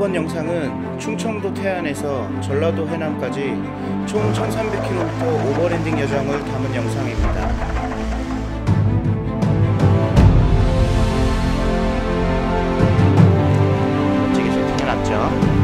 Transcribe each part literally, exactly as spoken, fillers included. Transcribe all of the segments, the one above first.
이번 영상은 충청도 태안에서 전라도 해남까지 총 천삼백 킬로미터 오버랜딩 여정을 담은 영상입니다. 멋지게 세팅해놨죠.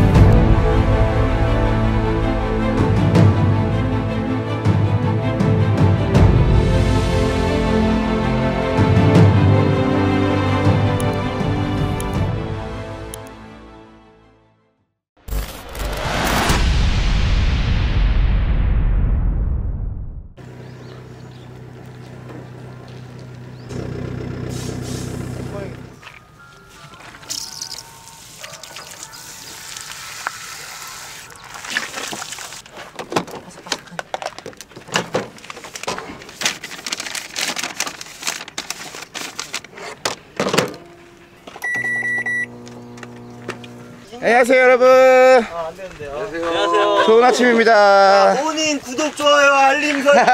안녕하세요 여러분. 아, 안 되는데요. 안녕하세요. 안녕하세요. 좋은 아침입니다. 모닝 구독, 좋아요, 알림 설정.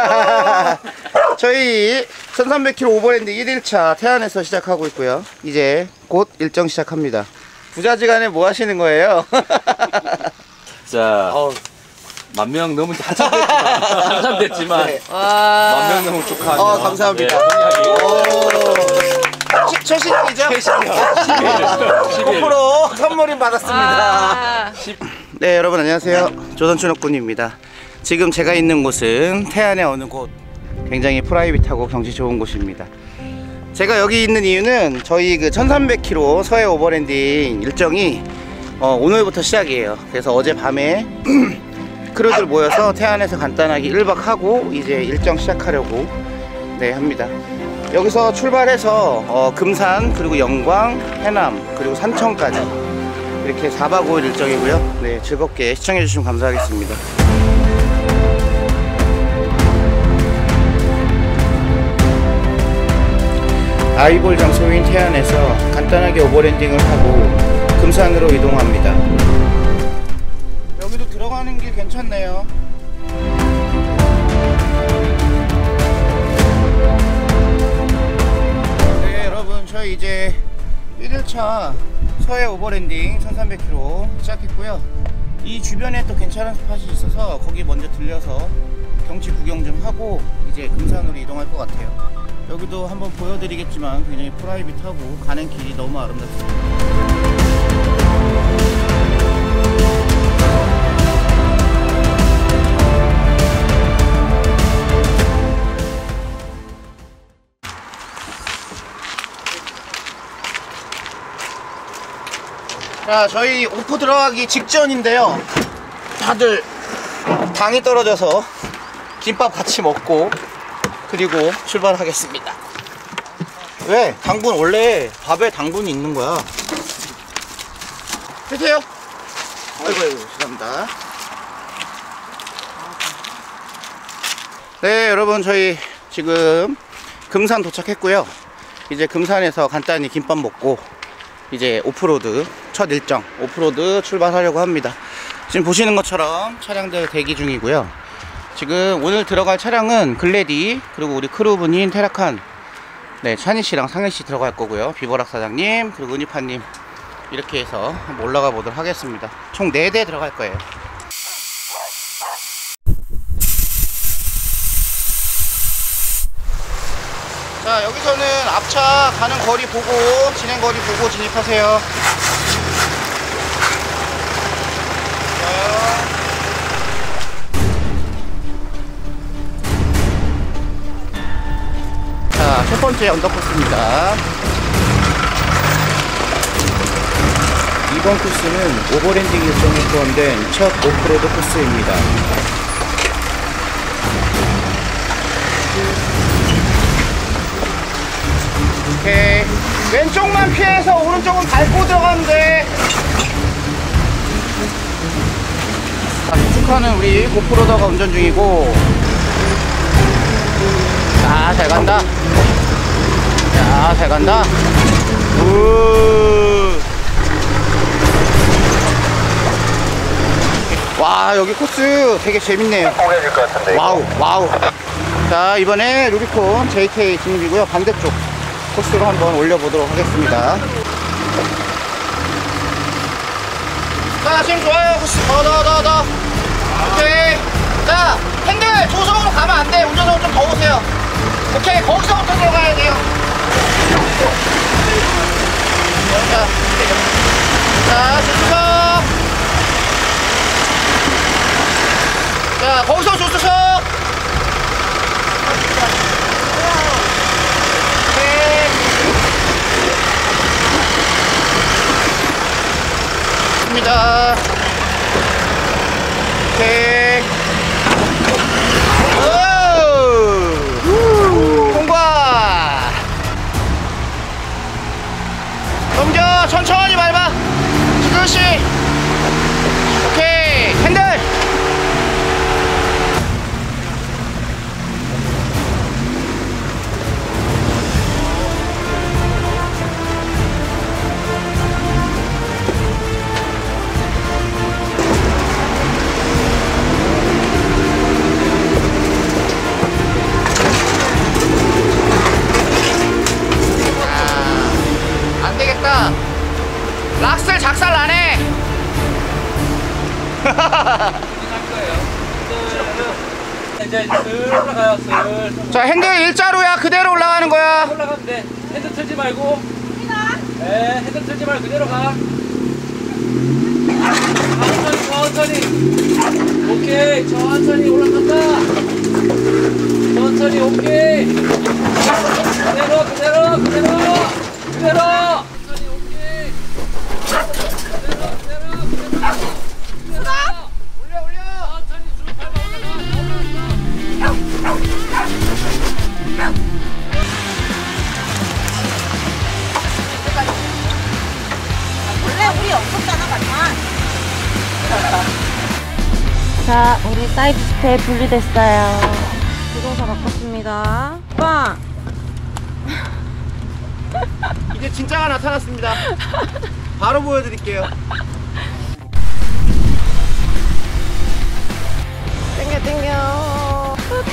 저희 천삼백 킬로미터 오버랜드 일 일차 태안에서 시작하고 있고요. 이제 곧 일정 시작합니다. 부자지간에 뭐 하시는 거예요? 자, 어. 만 명 넘은 지 한참 됐지만, 한참 됐지만, 네. 만 명 넘은 축하합니다. 어, 감사합니다. 최신이죠? 고프로 선물인 받았습니다. 네, 여러분 안녕하세요. 조선춘옥군입니다. 지금 제가 있는 곳은 태안의 어느 곳, 굉장히 프라이빗하고 경치 좋은 곳입니다. 제가 여기 있는 이유는 저희 그 천삼백 킬로미터 서해 오버랜딩 일정이 어, 오늘부터 시작이에요. 그래서 어젯밤에 크루들 모여서 태안에서 간단하게 일 박 하고 이제 일정 시작하려고 네 합니다. 여기서 출발해서 어, 금산 그리고 영광, 해남 그리고 산청까지 이렇게 사 박 오 일 일정이고요. 네, 즐겁게 시청해 주시면 감사하겠습니다. 아이볼 장소인 태안에서 간단하게 오버랜딩을 하고 금산으로 이동합니다. 여기도 들어가는 길 괜찮네요. 저희 이제 일 일차 서해 오버랜딩 천삼백 킬로미터 시작했고요. 이 주변에 또 괜찮은 스팟이 있어서 거기 먼저 들려서 경치 구경 좀 하고 이제 금산으로 이동할 것 같아요. 여기도 한번 보여드리겠지만 굉장히 프라이빗하고 가는 길이 너무 아름답습니다. 자, 저희 오프 들어가기 직전인데요. 다들 당이 떨어져서 김밥 같이 먹고 그리고 출발하겠습니다. 왜? 당분 원래 밥에 당분이 있는 거야. 드세요. 아이고 아이고 죄송합니다. 네 여러분, 저희 지금 금산 도착했고요. 이제 금산에서 간단히 김밥 먹고 이제 오프로드 첫 일정 오프로드 출발하려고 합니다. 지금 보시는 것처럼 차량들 대기 중이고요. 지금 오늘 들어갈 차량은 글래디 그리고 우리 크루분인 테라칸, 네, 찬희씨랑 상혜씨 들어갈 거고요. 비버락 사장님 그리고 은희파님 이렇게 해서 한번 올라가 보도록 하겠습니다. 총 네 대 들어갈 거예요. 자, 여기서는 앞차 가는 거리 보고 진행 거리 보고 진입하세요. 자, 첫 번째 언더코스입니다. 이번 코스는 오버랜딩 일정에 포함된 첫 오프로드 코스입니다. 오케이, 왼쪽만 피해서 오른쪽은 밟고 들어가는데. 축하는 우리 고프로더가 운전 중이고. 자, 잘 간다. 자, 잘 간다. 우. 와, 여기 코스 되게 재밌네요. 와우, 와우. 자, 이번에 루비콘 제이케이 진입이고요. 반대쪽 코스로 한번 올려보도록 하겠습니다. 자, 지금 좋아요. 더, 더, 더, 더. 오케이. 자, 핸들 조성으로 가면 안 돼. 운전석으로 좀 더 오세요. 오케이, 거기서부터 들어가야 돼요. 자, 자, 조수석. 자, 거기서 조수석. 오케이. 입니다. 오케이. 오! 통과. 넘겨. 천천히 밟아. 지그시. 오케이. 핸들. 안되겠다. 락셀 작살 나네. 이제 슬 올라가요. 슬. 자, 핸들 일자로야. 그대로 올라가는 거야. 올라가면 돼. 핸들 틀지 말고. 네, 핸들 틀지 말고 그대로 가. 천천히, 천천히. 오케이, 천천히 올라간다. 천천히, 오케이. 그대로, 그대로, 그대로, 그대로. 천천히, 오케이. 그대로, 그대로, 그대로. 그대로. 올려, 올려. 천천히 쭉 밟아 올라가. 원래 우리 없었잖아, 발판. 자, 우리 사이드 스테이 분리됐어요. 기동사 바꿨습니다. 오빠! 이제 진짜가 나타났습니다. 바로 보여드릴게요. 땡겨, 땡겨.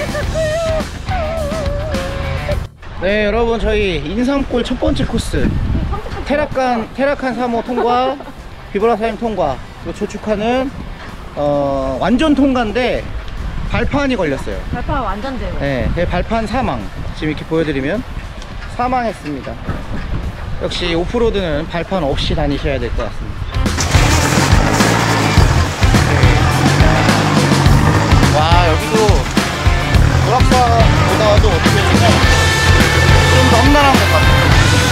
네, 여러분, 저희 인삼골 첫 번째 코스 테라칸 테라칸 삼 호 통과, 비브라 사임 통과. 그리고 조축하는 어, 완전 통과인데 발판이 걸렸어요. 발판 완전 제로. 네, 네, 발판 사망. 지금 이렇게 보여드리면 사망했습니다. 역시 오프로드는 발판 없이 다니셔야 될 것 같습니다. 네. 와, 여기도 불악사보다도 어떻게 보면 좀 더 험난한 것 같아요.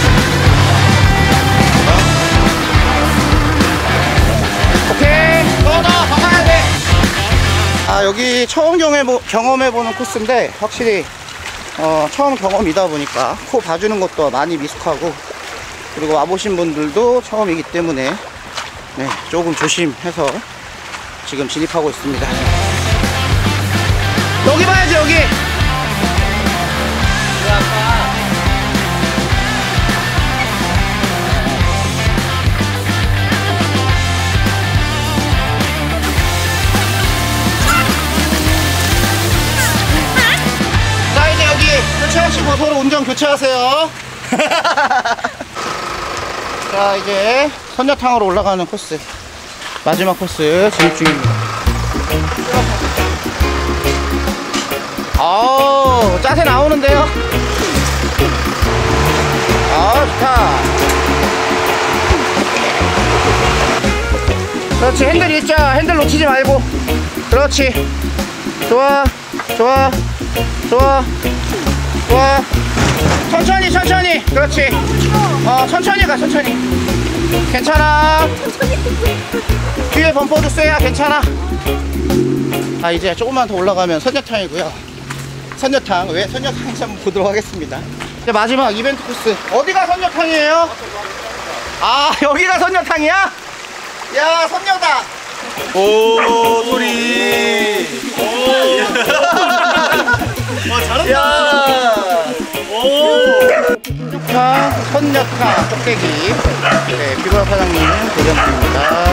오케이, 더 더 더 가야 돼. 아, 여기 처음 경험해보, 경험해보는 코스인데 확실히 어, 처음 경험이다 보니까 코 봐주는 것도 많이 미숙하고, 그리고 와보신 분들도 처음이기 때문에 네, 조금 조심해서 지금 진입하고 있습니다. 여기 봐야지, 여기. 자, 이제 여기 교체하시고 서로 운전 교체하세요. 자, 이제 선녀탕으로 올라가는 코스, 마지막 코스 진입 중입니다. 아우, 짜세 나오는데요. 아, 좋다. 그렇지, 핸들 일자, 핸들 놓치지 말고. 그렇지. 좋아, 좋아, 좋아, 좋아. 천천히, 천천히. 그렇지. 어, 천천히 가, 천천히. 괜찮아. 뒤에 범퍼도 쎄야 괜찮아. 아, 이제 조금만 더 올라가면 선녀탕이고요. 선녀탕, 왜 선녀탕인지 한번 보도록 하겠습니다. 이제 마지막 이벤트 코스. 어디가 선녀탕이에요? 아, 여기가 선녀탕이야? 야, 선녀다. 오, 소리. 와, 잘한다. 야. 오. 선녀탕, 선녀탕, 뚝배기. 네, 비브라 사장님 도전 중입니다.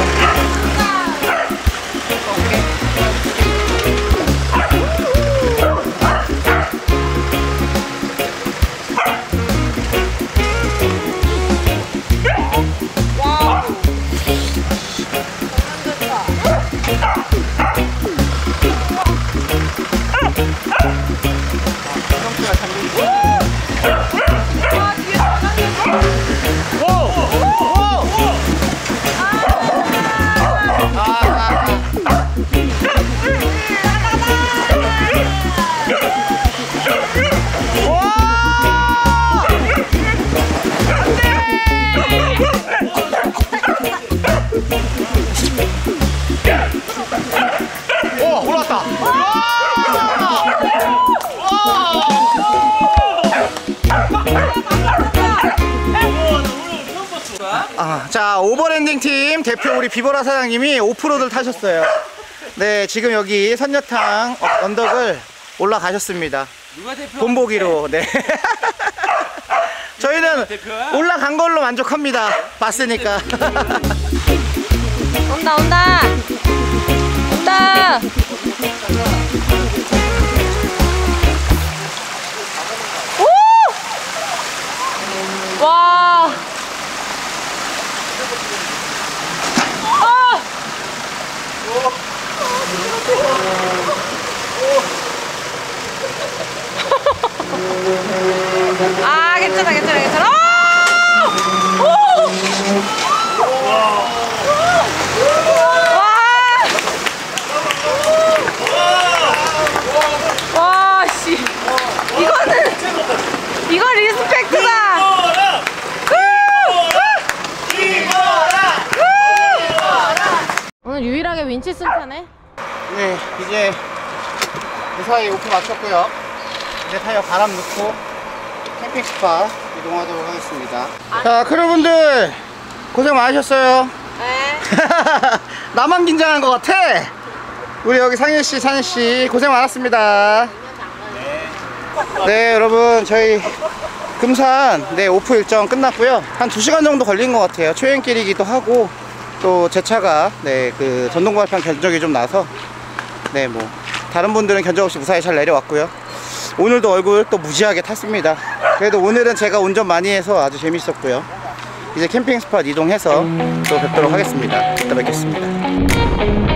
오, 올라왔다. 아, 자, 오버랜딩 팀 대표 우리 비보라 사장님이 오프로드를 타셨어요. 네, 지금 여기 선녀탕 언덕을 올라가셨습니다. 누가 대표? 본보기로. 네. 저희는 대표야? 올라간 걸로 만족합니다. 봤으니까. 온다 온다 온다. 오! 와. 아! 아, 괜찮아 괜찮아 괜찮아. 오! 와! 와, 씨. 이거는 이거 리스펙트다. 오늘 유일하게 윈치 쓴 차네. 네, 이제 무사히 오프 마쳤고요. 이제 타이어 바람 넣고 캠핑 스파 이동하도록 하겠습니다. 자, 크루분들 고생 많으셨어요. 네. 나만 긴장한 것 같아. 우리 여기 상현씨, 산희씨 고생 많았습니다. 네, 여러분 저희 금산 네 오프 일정 끝났고요. 한 두 시간 정도 걸린 것 같아요. 초행길이기도 하고 또 제 차가 네 그 전동 발판 견적이 좀 나서 네 뭐 다른 분들은 견적 없이 무사히 잘 내려왔고요. 오늘도 얼굴 또 무지하게 탔습니다. 그래도 오늘은 제가 운전 많이 해서 아주 재밌었고요. 이제 캠핑 스팟 이동해서 또 뵙도록 하겠습니다. 이따 뵙겠습니다.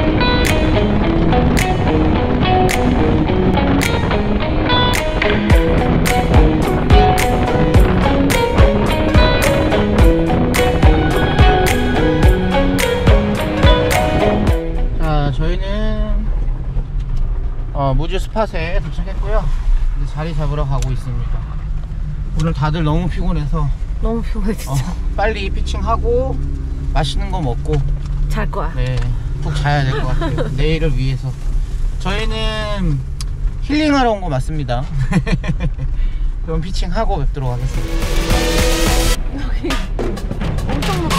자, 저희는 어, 무주 스팟에 도착했고요. 이제 자리 잡으러 가고 있습니다. 오늘 다들 너무 피곤해서 너무 피곤해 진짜. 어, 빨리 피칭하고 맛있는 거 먹고 잘 거야. 네, 푹 자야 될 것 같아요. 내일을 위해서. 저희는 힐링하러 온 거 맞습니다. 그럼 피칭하고 뵙도록 하겠습니다. 여기 엄청 높아.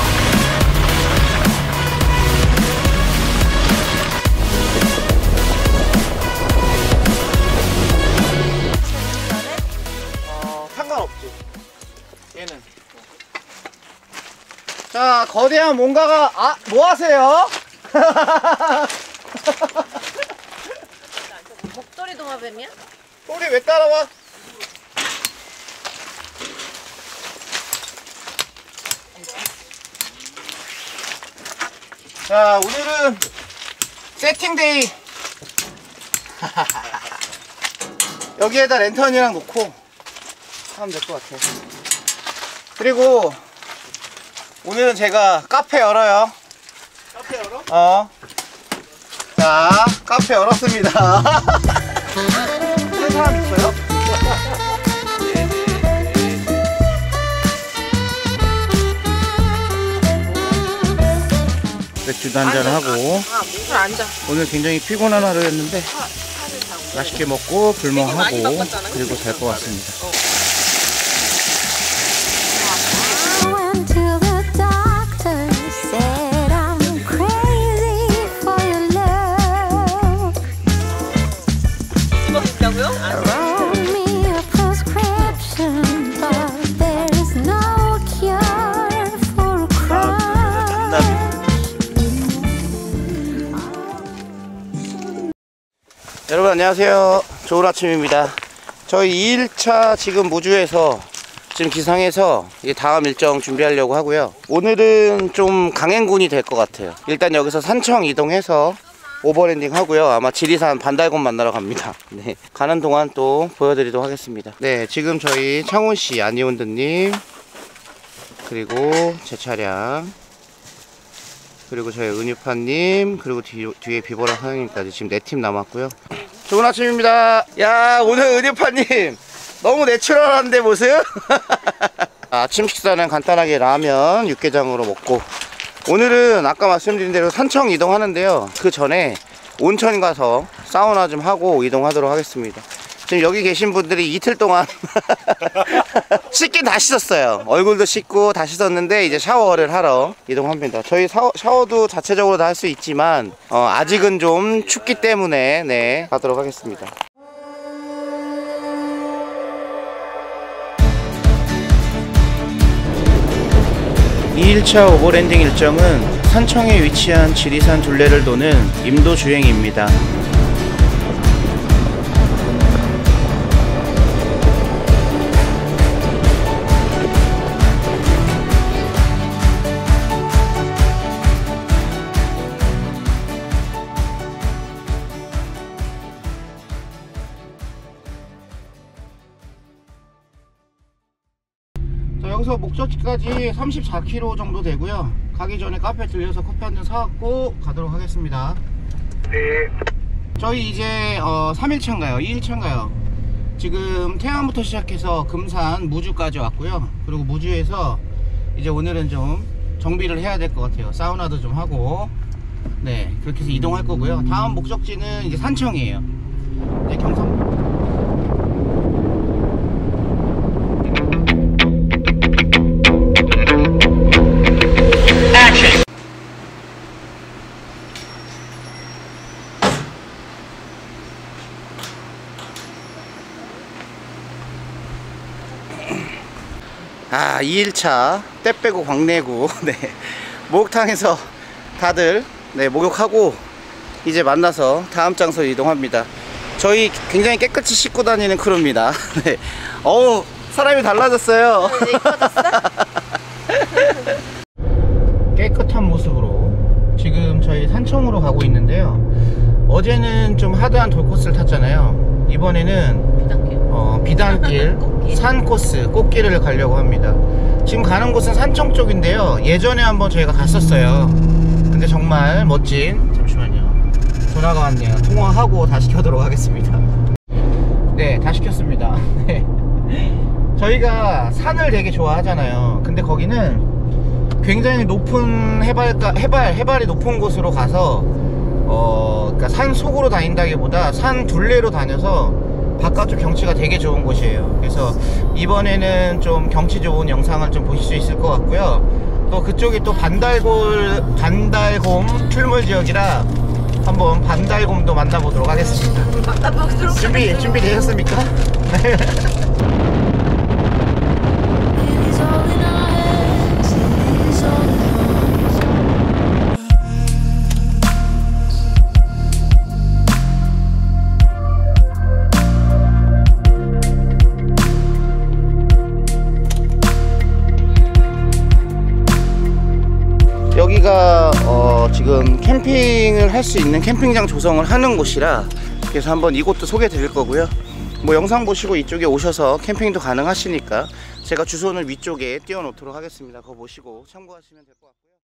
어, 상관없지. 얘는. 자, 거대한 뭔가가, 아, 뭐 하세요? 목도리 동화뱀이야? 우리 왜 따라와? 자, 오늘은 세팅데이. 여기에다 랜턴이랑 놓고 하면 될 것 같아요. 그리고 오늘은 제가 카페 열어요. 카페 열어? 어. 자, 카페 열었습니다. 한 사람 있어요? 맥주도 한잔하고 아, 술 앉아. 오늘 굉장히 피곤한 하루였는데 맛있게 먹고 불멍하고 그리고 잘 것 같습니다. Went to the doctor, said I'm crazy for your love. Wrote me a prescription, but there's no cure for a crush. 여러분 안녕하세요. 좋은 아침입니다. 저희 이 일차 지금 무주에서 지금 기상해서 이제 다음 일정 준비하려고 하고요. 오늘은 좀 강행군이 될 것 같아요. 일단 여기서 산청 이동해서 오버랜딩 하고요. 아마 지리산 반달곰 만나러 갑니다. 네, 가는 동안 또 보여드리도록 하겠습니다. 네, 지금 저희 창훈씨, 아니온드님, 그리고 제 차량, 그리고 저희 은유파님, 그리고 뒤, 뒤에 비보라 사장님까지 지금 네 팀 남았고요. 좋은 아침입니다. 야, 오늘 은유파님 너무 내추럴한데 모습? 아침 식사는 간단하게 라면 육개장으로 먹고, 오늘은 아까 말씀드린 대로 산청 이동하는데요, 그 전에 온천 가서 사우나 좀 하고 이동하도록 하겠습니다. 지금 여기 계신 분들이 이틀 동안 씻긴 다 씻었어요. 얼굴도 씻고 다 씻었는데 이제 샤워를 하러 이동합니다. 저희 샤워, 샤워도 자체적으로 다 할 수 있지만 어, 아직은 좀 춥기 때문에 네 가도록 하겠습니다. 이 일차 오버랜딩 일정은 산청에 위치한 지리산 둘레를 도는 임도 주행입니다. 여기서 목적지까지 삼십사 킬로미터 정도 되고요. 가기 전에 카페 들려서 커피 한 잔 사갖고 가도록 하겠습니다. 네. 저희 이제 어, 삼 일차인가요? 이 일차인가요? 지금 태안부터 시작해서 금산, 무주까지 왔고요. 그리고 무주에서 이제 오늘은 좀 정비를 해야 될 것 같아요. 사우나도 좀 하고, 네, 그렇게 해서 이동할 거고요. 다음 목적지는 이제 산청이에요. 이제 경상 아, 이 일차 때 빼고 광내고 네, 목욕탕에서 다들 네, 목욕하고 이제 만나서 다음 장소로 이동합니다. 저희 굉장히 깨끗이 씻고 다니는 크루입니다. 네. 어우, 사람이 달라졌어요. 깨끗한 모습으로 지금 저희 산청으로 가고 있는데요. 어제는 좀 하드한 돌코스를 탔잖아요. 이번에는 어, 비단길 산 코스 꽃길을 가려고 합니다. 지금 가는 곳은 산청 쪽인데요, 예전에 한번 저희가 갔었어요. 근데 정말 멋진, 잠시만요, 전화가 왔네요. 통화하고 다시 켜도록 하겠습니다. 네, 다시 켰습니다. 네. 저희가 산을 되게 좋아하잖아요. 근데 거기는 굉장히 높은 해발가, 해발, 해발이 높은 곳으로 가서 어, 그러니까 산 속으로 다닌다기보다 산 둘레로 다녀서 바깥쪽 경치가 되게 좋은 곳이에요. 그래서 이번에는 좀 경치 좋은 영상을 좀 보실 수 있을 것 같고요. 또 그쪽이 또 반달골, 반달곰 출몰 지역이라 한번 반달곰도 만나보도록 하겠습니다. 준비, 준비되셨습니까? 여기가 어 지금 캠핑을 할 수 있는 캠핑장 조성을 하는 곳이라, 그래서 한번 이곳도 소개해 드릴 거고요. 뭐 영상 보시고 이쪽에 오셔서 캠핑도 가능하시니까 제가 주소는 위쪽에 띄워 놓도록 하겠습니다. 그거 보시고 참고하시면 될 것 같고요.